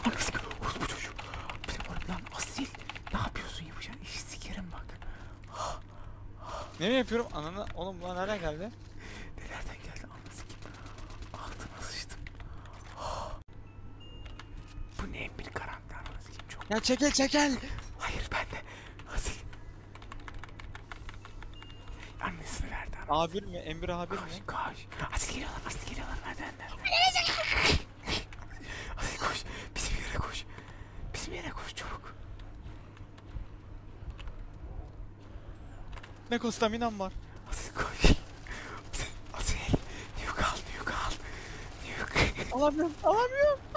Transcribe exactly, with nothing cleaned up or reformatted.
Anasını bu çocuğu. Bir de oğlum lan Asil. Ne yapıyorsun yapacağın işi sikerim bak. Ne mi yapıyorum? Ananı oğlum lan nereden geldi? Nelerden geldi anlasın ki. Altıma sıçtım. Bu ne bir karanlık anlasın ki çok. Ya çekil çekil. Hayır ben de. Asil. Annesini verdi anasını. A bir mi? Emir A bir mi? Koş koş. Asil geliyorlar Asil geliyorlar merdivenden. Asil koş. Bizim yere koş. Bizim yere koş çabuk. Ne kostaminam var. Asil koş. Asil. Nuke al Nuke al. Nuke. Alamıyorum alamıyorum.